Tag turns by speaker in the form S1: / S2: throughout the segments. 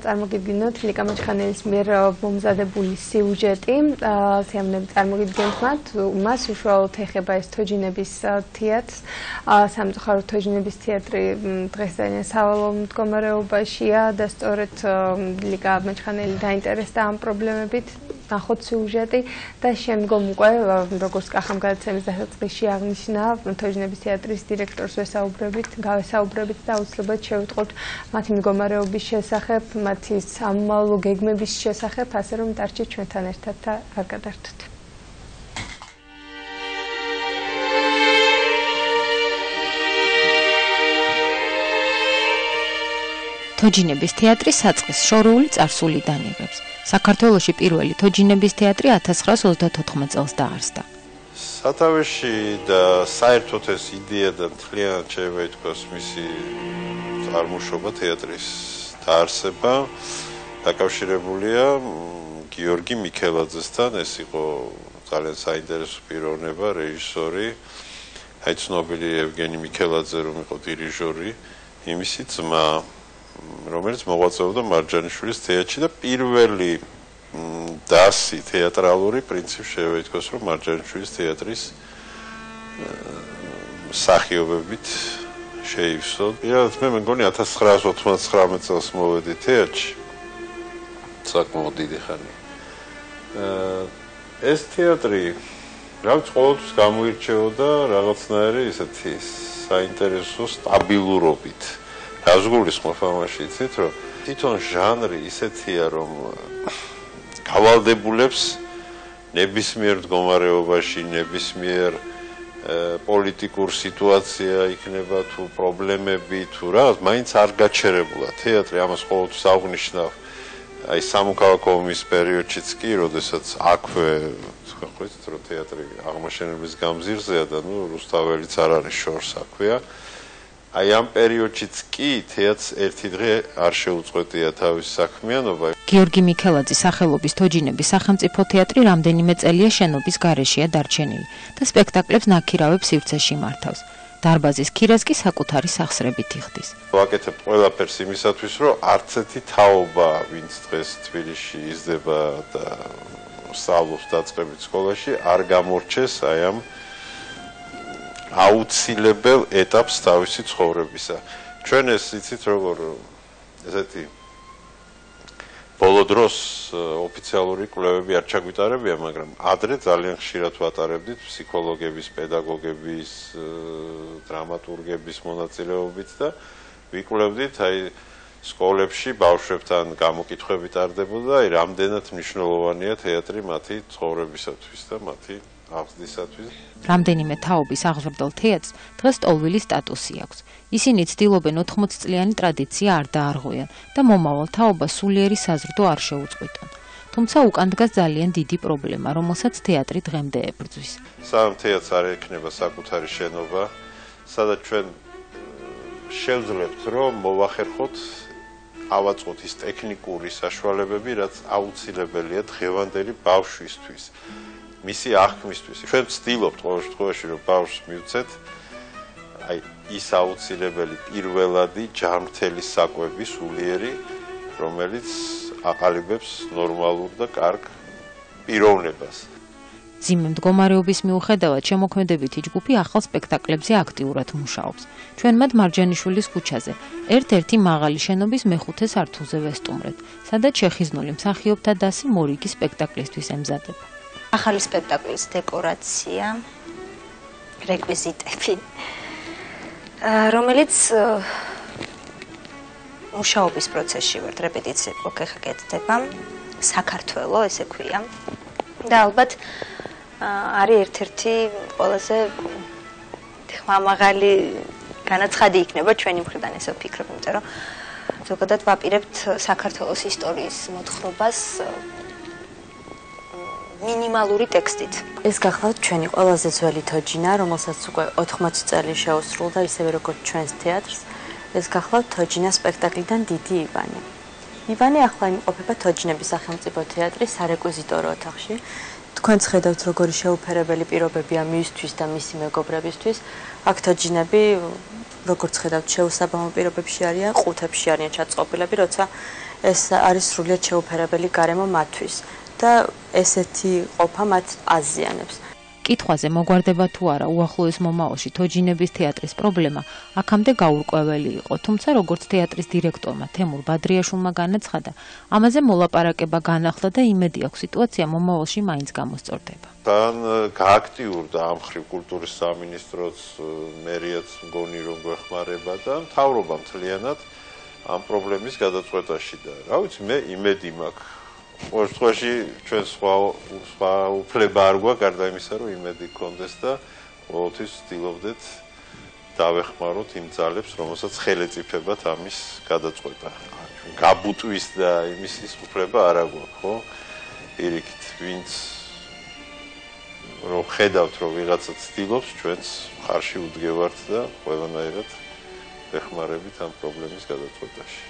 S1: წარმოგიდგინოთ ლიკა მაჩხანელის მიერ მომზადებული სიუჟეტი. სიამოვნებით წარმოგიდგენთ მას უშუალოდ ეხება ეს თოჯინების თეატრს. სამწუხაროდ თოჯინების თეატრი დღეს ძალიან სავალალო მდგომარეობაშია და სწორედ ლიკა მაჩხანელი დაინტერესდა ამ პრობლემებით. ნახოთ სიუჟეტი და შემდგომ უკვე როგორც კახამ გადაცემის დასაწყისში აღნიშნა თოჯინების თეატრის დირექტორს გავესაუბრებით და აუცილებლად შევიტყოთ მათი მდგომარეობის შესახებ, მათი სამომავლო გეგმების შესახებ, ასე რომ დარჩით ჩვენთან ერთად და არ გადართოთ.
S2: თოჯინების თეატრი საწყის შორეული წარსულიდან იღებს. საქართველოში პირველი თოჯინების თეატრი 1934 წელს დაარსდა.
S3: სათავეში და საერთოდ ეს იდეა და მთლიანად შეიძლება ითქვას მისი წარმოშობა თეატრის დაარსება დაკავშირებულია გიორგი მიქელაძესთან. ეს იყო ძალიან საინტერესო პიროვნება, რეჟისორი, ცნობილი ევგენი მიქელაძე, რომ იყო დირიჟორი, იმისი ძმა, რომელიც მოღვაწეობდა მარჯანიშვილის თეატრში და პირველი დასი თეატრალური პრინციპი შეიძლება ითქვას, რომ მარჯანიშვილის თეატრის მსახიობებით შეივსო. მე მგონი 1999 წელს მოვედი თეატრში. საკმაოდ დიდი ხანი. ეს თეატრი რაღაც ყოველთვის გამოირჩეოდა რაღაცნაირი ისეთი საინტერესო სტაბილურობით. გასგულისხმობ ამაში, იცით, რომ თვითონ ჟანრი ისეთია, რომ გავალდებულებს ნებისმიერ მდგომარეობაში, ნებისმიერ პოლიტიკურ სიტუაცია იქნება თუ პრობლემები თუ რაღაც, მაინც არ გაჩერებულა თეატრი, ამას ყოველთვის აღნიშნავ. აი სამოქალაქო ომის პერიოდშიც კი, როდესაც აქვე ხვდით, რომ თეატრი აღმაშენების გამზირზეა და რუსთაველიც არ არის შორს აქვეა. აი ამ პერიოდშიც კი თეატრს ერთი დღე არ შეუწყვეტია თავის საქმიანობა.
S2: გიორგი მიქელაძის სახელობის თოჯინების სახელმწიფო თეატრი რამდენიმე წელია შენობის გარეშეა დარჩენილი და სპექტაკლებს ნაქირავებს სივრცეში მართავს. დარბაზის ქირას კი საკუთარი სახსრებით იხდის.
S3: ვაკეთებ ყველაფერს იმისათვის, რომ არც ერთი თაობა, ვინც დღეს თბილისში იზრდება და სწავლობს დაწყებით სკოლაში, არ გამორჩეს აი ამ აუცილებელ ეტაპს თავისი ცხოვრებისა. ჩვენ ეს იცით როგორ ესეთი ბოლო დროს ოფიციალური კვლევები არ ჩაგვიტარებია, მაგრამ ადრე ძალიან ხშირად ვატარებდით ფსიქოლოგების, პედაგოგების, დრამატურგების მონაწილეობით და ვიკვლევდით აი სკოლებში ბავშვებთან გამოკითხვები ტარდებოდა, აი რამდენად მნიშვნელოვანია თეატრი მათი ცხოვრებისათვის და მათი აღზრდისათვის.
S2: რამდენიმე თაობის აღზრდელ თეატრს დღეს ტოლვილი სტატუსი აქვს. ისინი ცდილობენ 80 წლიანი ტრადიცია არ დაარღვიონ და მომავალ თაობას სულიერი საზრდო არ შეუწყვიტონ. თუმცა უკან დგას ძალიან დიდი პრობლემა, რომელსაც თეატრი დღემდე ებრძვის.
S3: სამ თეატრს არ ექნება საკუთარი შენობა, სადაც ჩვენ შევძლებთ, რომ მოვახერხოთ, ავაწყოთ ის ტექნიკური საშუალებები, რაც აუცილებელია დღევანდელი ბავშვისთვის. მისი აღქმისთვის. ჩვენ ვცდილობთ ყოველ შემთხვევაში, რომ ბავშვს მივცეთ აი ის აუცილებელი პირველადი ჯანმრთელი საკვები სულიერი, რომელიც აყალიბებს ნორმალურ და კარგ პიროვნებას.
S2: ძიმე მდგომარეობის მიუხედავად შემოქმედებითი ჯგუფი ახალ სპექტაკლებზე აქტიურად მუშაობს. ჩვენ მათ მარჯანიშვილის ქუჩაზე, ერთ-ერთი მაღალი შენობის მეხუთე სართულზე ვესტუმრეთ, სადაც შეხიზნული მსახიობთა დასი მორიგი სპექტაკლისთვის ემზადება.
S4: ახალი სპექტაკლის დეკორაცია, რეკვიზიტები, რომელიც მუშაობის პროცესში ვართ, რეპეტიციები ოქეხა კეთდება, საქართველო, ესე ქვია. და ალბათ არის ერთ-ერთი ყველაზე ხმამაღალი განაცხადი იქნება ჩვენი მხრიდან, ესე ვფიქრობ, იმიტომ რომ ზოგადად ვაპირებთ საქართველოს ისტორიის მოთხრობას მინიმალური ტექსტით.
S5: ეს გახლავთ ჩვენი ყველაზე ძველი თოჯინა, რომელსაც უკვე 80 წელი შეუსრულდა, ისევე როგორც ჩვენს თეატრს. ეს გახლავთ თოჯინა სპექტაკლიდან დიდი ივანე. ივანე ახლა იმყოფება თოჯინების სახელმწიფო თეატრის სარეკვიზიტორო ოთახში. თქვენც ხედავთ, როგორი შეუფერებელი პირობებია მისთვის და მისი მეგობრებისთვის. აქ თოჯინები, როგორც ხედავთ, შეუსაბამო პირობებში არიან, ყუთებში არიან ჩაწყობილები, როცა ეს არის სრულიად შეუფერებელი გარემო მათთვის და ესეთი ყოფა მათ აზიანებს.
S2: კითხვაზე მოგვარდება თუ არა უახლოეს მომავალში თოჯინების თეატრის პრობლემა აქამდე გაურკვეველი იყო, თუმცა როგორც თეატრის დირექტორმა თემურ ბადრიაშვილმა განაცხადა, ამაზე მოლაპარაკება განახლა და იმედი აქვს სიტუაცია მომავალში მაინც გამოსწორდება.
S3: თან გააქტიურდა ამ ხრივ კულტურის სამინისტროც, მერიაც მგონი რომ გვეხმარება და მთავრობა მთლიანად ამ პრობლემის გადაწყვეტაში და რა ვიცი მე იმედი მაქვს. ყოველ შემთხვევაში ჩვენ სხვა უფლება არ გვაქვს გარდა იმისა რომ იმედი გქონდეს და ყოველთვის ვცდილობდეთ დავეხმაროთ იმ ძალებს რომელსაც ხელეწიფებათ ამის გადაწყვეტა. გაბუტვის და იმის უფლება არ აგვაქვს, ხო? პირიქით, ვინც რომ ხედავთ რომ ვიღაცა ცდილობს, ჩვენც მხარში უდგევართ და ყველანაირად ვეხმარებით ამ პრობლემის გადაწყვეტაში.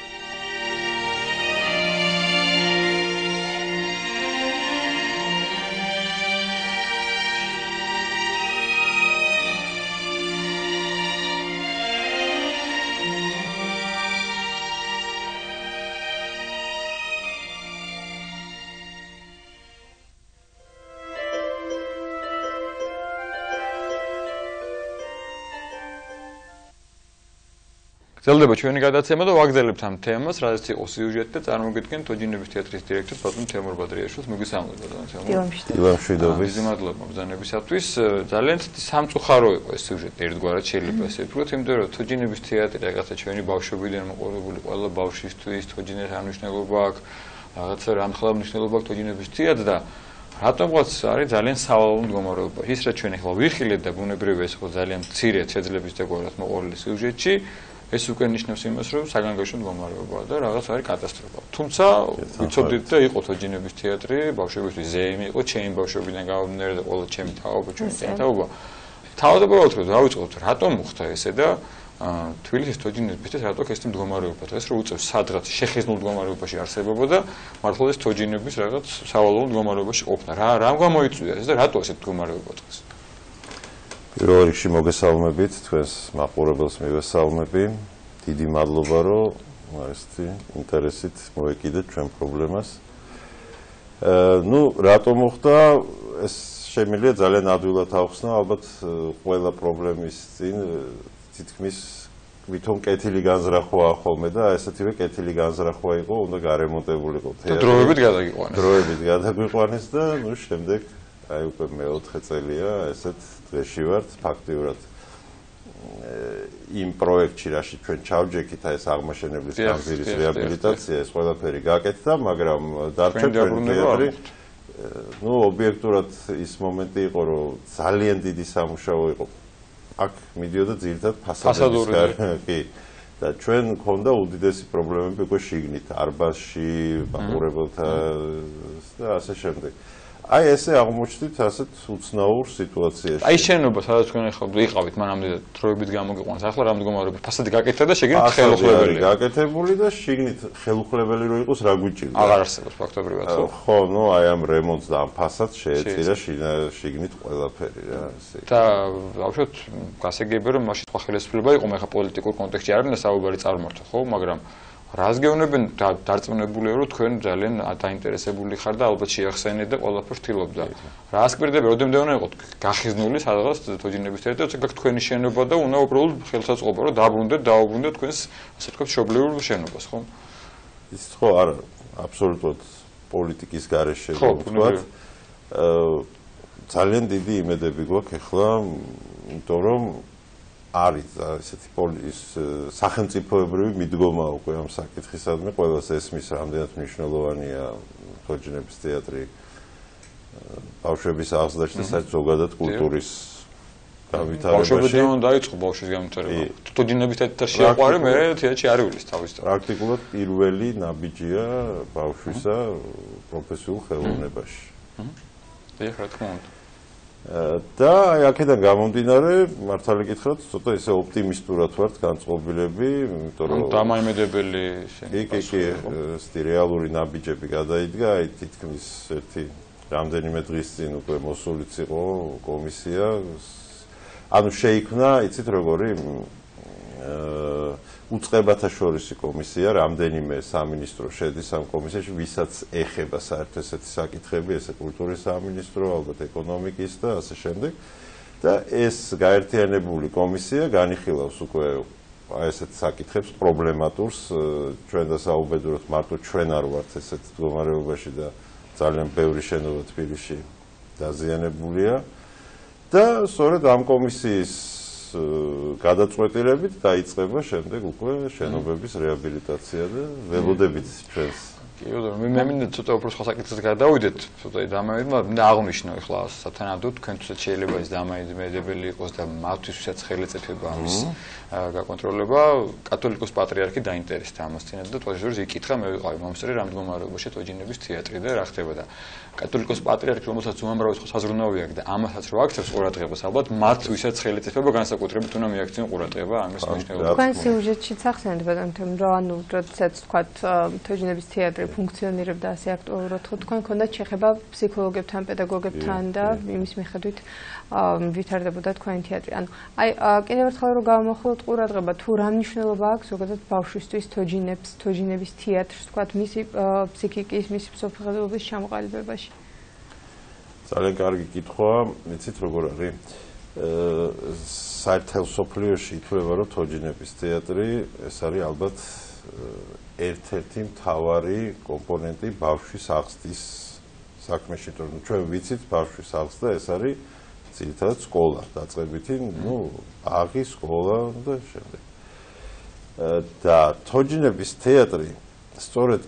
S6: გრძელდება ჩვენი გადაცემა და ვაგრძელებთ ამ თემას, რაც იყო სიუჟეტი და წარმოგიდგენთ თოჯინების თეატრის დირექტორ ბატონ თემურ ბადრიაშვილს. მოგესალმებით ბატონ თემურ.
S3: დილამშვიდობის.
S6: მადლობა მობრძანებისათვის. ძალიან სამწუხარო იყო ეს სიუჟეტი ერთგვარად შეიძლება ესე ვთქვათ, იმიტომ რომ თოჯინების თეატრი რაღაცა ჩვენი ბავშვობიდან მოყოლებული ყველა ბავშვისთვის თოჯინეს ანიშნულობა აქვს, რაღაცა რამხელა მნიშვნელობა აქვს თოჯინების თეატრს და რატომღაც არის ძალიან სავალალო მდგომარეობა. ის რაც ჩვენ ახლა ვიხილეთ და ბუნებრივია ეს ხო ძალიან მცირე შეძლების დაგვარად მოყოლილი სიუჟეტში ეს უკვე ნიშნავს იმას, რომ საგანგაშო მდგომარეობაა და რაღაც არის კატასტროფა. თუმცა ვიცოდით და იყო თოჯინების თეატრი, ბავშვებისთვის ზეიმი იყო, ჩემი ბავშვობიდან გამომდინარე და ყველა ჩემი თაობა, ჩვენი თაობა. თავდაპირველად რომ დავიწყოთ, რატომ მოხდა ესე და თბილისის თოჯინების თეატრი რატო ესეთი მდგომარეობა დღეს რომ უწევს სადღაც შეხიზნულ მდგომარეობაში არსებობდა, მართლა ეს თოჯინების რაღაც სავალალო მდგომარეობაში ყოფნა. რა გამოიწვია ეს და რატო ესეთი მდგომარეობა დღეს?
S3: პირველ რიგში მოგესალმებით, თქვენს მაყურებელს მივესალმები. დიდი მადლობა, რომ ესეთი ინტერესით მოეკიდეთ ჩვენ პრობლემას. ნუ რატომ მოხდა ეს შემიძლია ძალიან ადვილად ავხსნა, ალბათ ყველა პრობლემის წინ თითქმის ვითომ კეთილი განზრახვაა ხოლმე და ესეთივე კეთილი განზრახვა იყო, უნდა გარემონტებულიყო თეატრი.
S6: დროებით გადაგიყვანეს.
S3: დროებით გადაგვიყვანეს და ნუ შემდეგ აი უკვე მე-4 წელია ესეთ დღეში ვართ ფაქტიურად იმ პროექტში რაში ჩვენ ჩავჯექით ეს აღმაშენებლის კამპირის რეაბილიტაცია ეს ყველაფერი გაკეთდა, მაგრამ დარჩა ჩვენი თეატრი. ნუ ობიექტურად ის მომენტი იყო, რომ ძალიან დიდი სამუშაო იყო. აქ მიდიოდა ძირითადად ფასადების კი და ჩვენ მქონდა უდიდესი პრობლემები უკვე შიგნით, არბაზში, მაყურებელთა და ასე შემდეგ. აი ესე აღმოჩნდით ასეთ უცნაურ სიტუაციაში.
S6: აი შენობა სადაც თქვენ ახლა იყავით, მანამდე დროებით გამოგიყვანეს. ახლა რა მდგომარეობაა? ფასადი გაკეთდა და შეგინით ხელუხლებელი.
S3: გაკეთებული და შიგნით ხელუხლებელი რო იყოს რა გვიჭირდა?
S6: აღარ არსებობს ფაქტობრივად, ხო?
S3: ხო, ნუ აი ამ რემონტს და ამ ფასადს შეეწირა შიგნით ყველაფერი რა, ესე.
S6: და ბავშვოთ გასაგებია რომ მაშინ სხვა ხელისუფლება იყო, მე ხა პოლიტიკურ კონტექსტში არ მინდა საუბარი წარმართო, ხო, მაგრამ რას გეუბნებენ დარწმუნებულია რომ თქვენ ძალიან დაინტერესებული ხარ და ალბათ შეახსენეთ და ყველაფერს ვთილობთ და რა ასკვირდება როდემდე უნდა იყოს გახიზნული სადღაც თოჯინების თეატრი და თქვენი შენობა და უნდა უბრალოდ ხელსაწყობა რომ დაუბრუნდეთ თქვენს ასე ვთქვათ მშობლიურ შენობას ხო
S3: ის ხო არა აბსოლუტურად პოლიტიკის გარეშე ვთქვათ ძალიან დიდი იმედები გვაქვს ახლა იმიტომ რომ არის ესეთი სახელმწიფოებრივი მიდგომა უკვე ამ საკითხისადმი ყველას ესმის რამდენად მნიშვნელოვანია თოჯინების თეატრი ბავშვების აღზრდაში და საერთოდ ზოგადად კულტურის განვითარებაში.
S6: ბავშვებიდან დაიწყო ბავშვის განვითარება. თოჯინების თეატრში შეაყვარე, მე თეატრში არ ივლის თავის თავად.
S3: პრაქტიკულად პირველი ნაბიჯია ბავშვისა პროფესიულ ხელოვნებაში.
S6: ეხლა რა თქმა უნდა.
S3: და აი აქედან გამომდინარე, მართალი გითხრათ, ცოტა ისე ოპტიმისტურად ვართ განწყობილები, იმიტომ რომ დამაიმედებელი კი, ესეთი რეალური ნაბიჯები გადაიდგა, აი თითქმის ერთი რამდენიმე დღის წინ უკვე მოსულიც იყო კომისია. ანუ შეიქმნა, იცით როგორი უწყებათა შორისი კომისია, რამდენიმე სამინისტრო შედის ამ კომისიაში, ვისაც ეხება საერთოდ ესეთი საკითხები, ესე კულტურის სამინისტრო, ალბათ ეკონომიკის და ასე შემდეგ. და ეს გაერთიანებული კომისია განიხილავს უკვე ესეთ საკითხებს პრობლემატურს, ჩვენ დასაუბედუროთ მარტო ჩვენ არ ვართ ესეთ მდგომარეობაში და ძალიან ბევრი შენობა თბილისში დაზიანებულია და სწორედ ამ კომისიის გადაწყვეტილებით დაიწყება შემდეგ უკვე შენობების რეაბილიტაცია და ველოდებით ჩვენს.
S6: კი, მე მინდა ცოტა უფრო სხვა საკითხზე გადავიდეთ, ცოტა დამაიწყო, აღნიშნო ახლა სათანადოდ თქვენთვისაც შეიძლება ეს დამაიწყებელი იყოს და მათთვისაც ხელწეთება ამის გაკონტროლება, კათოლიკოს პატრიარქი დაინტერესდა ამასთან და თვალსაჩინო იკითხა, მე ვიყავი მომსწრე რამ მდგომარეობაში თოჯინების თეატრი და რა ხდებოდა. კათოლიკოს პატრიარქი, რომელსაც უამრავი სხვა საზრუნავი აქვს და ამასაც რო აქცევს ყურადღებას, ალბათ მათ ვისაც ხელწეთება განსაკუთრებით უნდა მიაქციონ ყურადღება ამის მნიშვნელობას.
S1: თქვენ სიუჟეტშიც ახსენეთ ბატონო, რომ ანუ როდესაც თქვათ თოჯინების თეატრი ფუნქციონირებდა ასე აქტუალურად, ხო თქვენ ქონდათ შეხება ფსიქოლოგებთან, პედაგოგებთან და იმის მიხედვით ვითარდებოდა თქვენი თეატრი. ანუ აი კიდევ ერთხელ რომ გავამახვილოთ ყურადღება, თუ რა მნიშვნელობა აქვს ზოგადად ბავშვისთვის თოჯინების თეატრს, თქვათ მისი ფსიქიკის, მისი ფსიქოლოგიის ჩამოყალიბებაში.
S3: ძალიან კარგი კითხვაა, იცით როგორ არის? საერთო სოფლიოში ითვლება, რომ თოჯინების თეატრი ეს არის ალბათ ერთ-ერთი მთავარი კომპონენტი ბავშვის აღზრდის საქმეში, რომ ჩვენ ვიცით ბავშვის აღზრდა ეს არის ძირითადად სკოლა, დაწყებითი, ბაღი, სკოლა და შემდეგ. და თოჯინების თეატრი სწორედ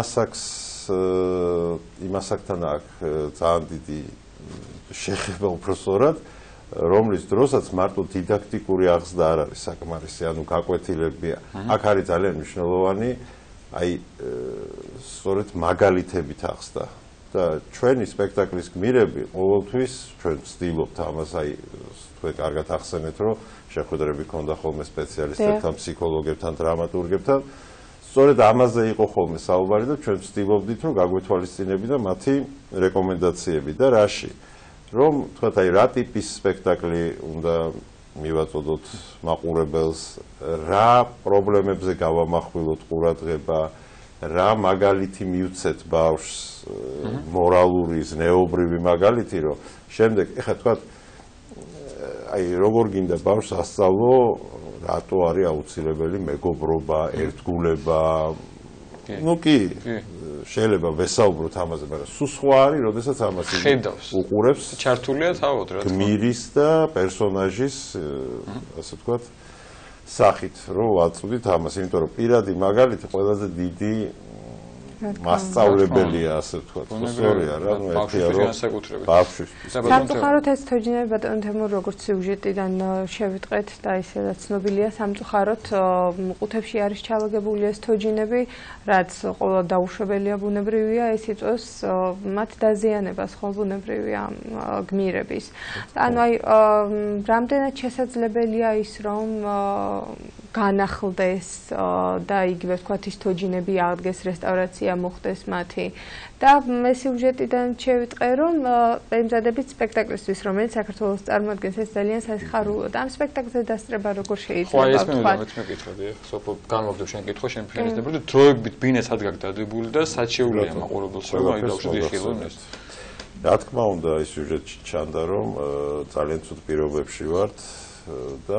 S3: იმასაკთან აქვს ძალიან დიდი შეხება უბრალოდ, რომლის დროსაც მარტო დიდაქტიკური აღზრდა არ არის საკმარისი, ანუ გაკვეთილებია. აქ არის ძალიან მნიშვნელოვანი აი სწორედ მაგალითებით აღზრდა. და ჩვენი სპექტაკლის გმირები ყოველთვის ჩვენ ვცდილობთ ამას, აი თქვენ კარგად ახსენეთ, რომ შეხვედრები ქონდა ხოლმე სპეციალისტებთან, ფსიქოლოგებთან, დრამატურგებთან. სწორედ ამაზე იყო ხოლმე საუბარი და ჩვენ ვცდილობდით, რომ გაგვეთვალისწინებინა მათი რეკომენდაციები და რაში. რომ თქვათ აი რა ტიპის სპექტაკლი უნდა მივაწოდოთ მაყურებელს, რა პრობლემებზე გავამახვილოთ ყურადღება, რა მაგალითი მივცეთ ბავშვს, მორალური, ზნეობრივი მაგალითი, რომ შემდეგ ეხლა თქვათ აი როგორ გინდა ბავშვს ასწავლო, რატო არის აუცილებელი მეგობრობა, ერთგულება, ну კი შეიძლება ვესაუბროთ ამაზე, მაგრამ სულ სხვა არის, როდესაც ამას უყურებს
S6: ჩართულია თავად რა თქმა უნდა
S3: გმირის და პერსონაჟის ასე ვთქვათ სახით, რომ ვაწვდით ამას, იმიტომ რომ პირადი მაგალითი ყველაზე დიდი მასწავლებელია, ასე ვთქვათ, სწორია რა, ну ერთია რომ ბავშვისთვის.
S1: სამწუხაროდ ეს თოჯინები ბატონო თემურ როგორც სიუჟეტიდან შევიტყეთ და ისედაც ცნობილია, სამწუხაროდ ყუთებში არის ჩალაგებული ეს თოჯინები, რაც ყველა დაუშვებელია ბუნებრივია, ეს იწვევს მათ დაზიანებას ხო ბუნებრივია გმირების. ანუ აი რამდენად შესაძლებელია ის რომ განახლდეს და იგივე ვთქვათ ის თოჯინები აღდგეს, რესტავრაცია მოხდეს მათი და მე სიუჟეტიდან შევიტყე რომ ემზადებით სპექტაკლისთვის, რომელიც საქართველოს წარმოადგენს, ეს ძალიან სასიხარულო და ამ სპექტაკლზე დასწრება როგორ შეიძლება
S6: ვთქვათ. ხო, ეს მე მეკითხები, ხო, განვაგდებ შენ კითხვა, შენ ფიქრობ, დროებით ბინა სად გაგდადებული და სად შეუძლია მაყურებელს რომ აი ბავშვი იხილონ ეს.
S3: რა თქმა უნდა, ის სიუჟეტში ჩანდა რომ ძალიან ცუდ პირობებში ვართ და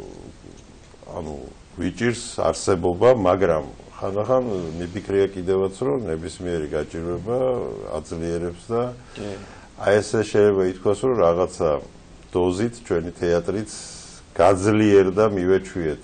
S3: ანუ ვიჭირს არსებობა, მაგრამ ხანდახან მიფიქრია კიდევაც რომ ნებისმიერი გაჭირვება აძლიერებს და აი ესე შეიძლება ითქვას რომ რაღაცა დოზით ჩვენი თეატრიც გაძლიერდა მივეჩვიეთ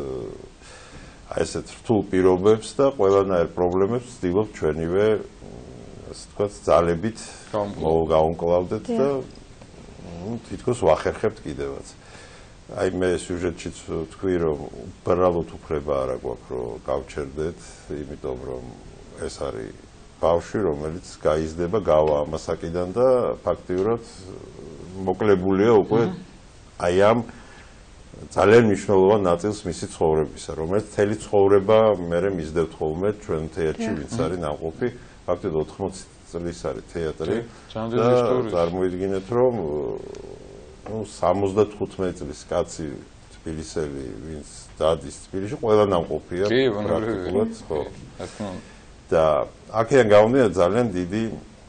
S3: აი ესეთ რთულ პირობებს და ყველანაირ პრობლემებს ვცდილობთ ჩვენივე ასე ვთქვათ ძალებით გავუმკლავდეთ და თითქოს ვახერხებთ კიდევაც. აი მე სიუჟეტშიც თქვი რომ უბრალოდ უფლება არ აქვს რომ გავჩერდეთ, იმიტომ რომ ეს არის ბავშვი რომელიც გაიზრდება გავა ამასაკიდან და ფაქტიურად მოკლებულია უკვე აი ამ ძალიან მნიშვნელოვან ნაწილს მისი ცხოვრებისა, რომელიც მთელი ცხოვრება მერე მისდევთ ხოლმე ჩვენ თეატრში, ვინც არის ნამყოფი, ფაქტიურად 80 წლის არის თეატრი და წარმოიდგინეთ რომ 75 წლის კაცი თბილისელი, ვინც დადის თბილისში, ყველა ნამყოფია.
S6: კი, პრაქტიკულად,
S3: ხო.
S6: თქმა უნდა.
S3: და აქედან გამომდინარე ძალიან დიდი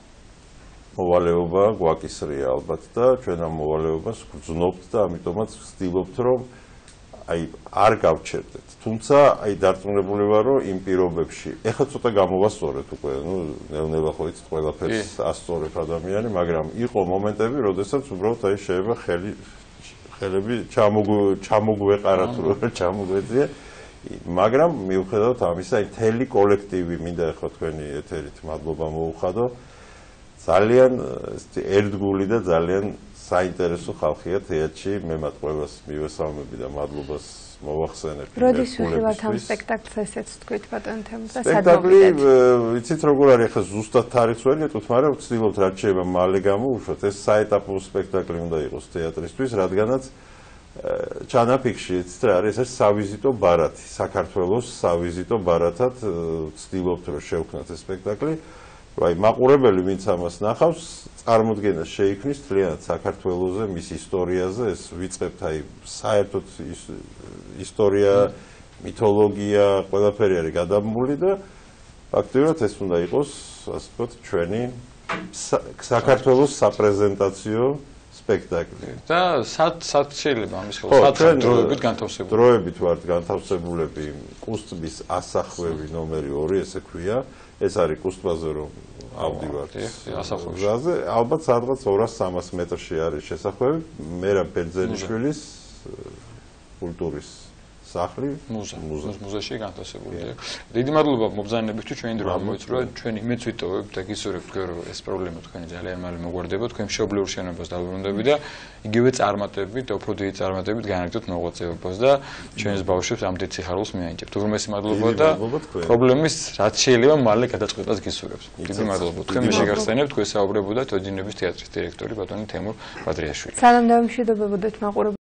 S3: მოვალეობა გვაკისრია ალბათ და ჩვენ ამ მოვალეობას გვგრძნობთ და ამიტომაც ვცდილობთ რომ აი არ გავჩერდეთ. თუმცა აი დარწმუნებული ვარ რომ იმ პირობებში ეხლა ცოტა გამოვასწორეთ უკვე, ნელ-ნელა ხო იცით ყველაფერს ასწორებ ადამიანი, მაგრამ იყო მომენტები, როდესაც უბრალოდ აი შეიძლება ხელები ჩამოგვეყარა თუ რა ჩამოგვეძია, მაგრამ მიუხედავად ამისა, აი მთელი კოლექტივი მინდა ეხლა თქვენი ეთერით მადლობა მოუხადო. ძალიან ერთგული და ძალიან საინტერესო ხალხია თეატრში. მე მათ ყველას მივესალმები და მადლობას მოვახსენებ.
S1: როდის ვიხილავთ ამ სპექტაკლს, ესეც თქვით ბატონ თემს და
S3: სპექტაკლი, ვიცით როგორ არის ახლა ზუსტად თარიღს ვერ გეტყვით, მაგრამ ვცდილობთ რაც შეიძლება მალე გამოვუშვათ. ეს საეტაპო სპექტაკლი უნდა იყოს თეატრისთვის, რადგანაც ჩანაფიქში იცით რა არის, ეს სავიზიტო ბარათი, საქართველოს სავიზიტო ბარათად ვცდილობთ რომ შევქმნათ ეს სპექტაკლი. აი მაყურებელი ვინც ამას ნახავს, წარმოდგენას შეიქმნის თლიანად საქართველოზე, მის ისტორიაზე, ეს ვიწყებთ აი საერთოდ ისტორია, მითოლოგია, ყველაფერი არის გადამული და ფაქტობრივად ეს უნდა იყოს, ასე ვთქვათ, ჩვენი საქართველოს საპრეზენტაციო სპექტაკლი.
S6: და სად შეიძლება ამის ხელს დროებით განთავსებული?
S3: დროებით ვართ განთავსებულები კუსტბის ასახვევი ნომერი 2, ესე ქვია. ეს არის კუსტბაზე რომ ავდივართ ასახვევზე. ალბათ სადღაც 200-300 მეტრში არის შესახვევი. მერაბ ბერძენიშვილის კულტურის სახლი,
S6: მუზეში განთავსებულია. დიდი მადლობა მობრძანებისთვის, ჩვენი დრო გამოიწურა, ჩვენი იმედს ვიტოვებთ და გისურვებთ, რომ ეს პრობლემა თქვენი ძალიან მალე მოგვარდება, თქვენ მშობლიურ შენობას დაუბრუნდებით და იგივე წარმატებით, უფრო დიდი წარმატებით განაგრძობთ მოღვაწეობას და ჩვენს ბავშვებს ამ დიდ სიხარულს მიანიჭებთ. უღრმესი მადლობა და პრობლემის რაც შეიძლება მალე გადაწყვეტას გისურვებთ. დიდი მადლობა. თქვენ მე შეგახსენებთ, თქვენ საუბრებოდათ თოჯინების თეატრის დირექტორი ბატონი თემურ ბადრიაშვილი.
S1: სალამ და მშვიდობებოდეთ მაყურებელს.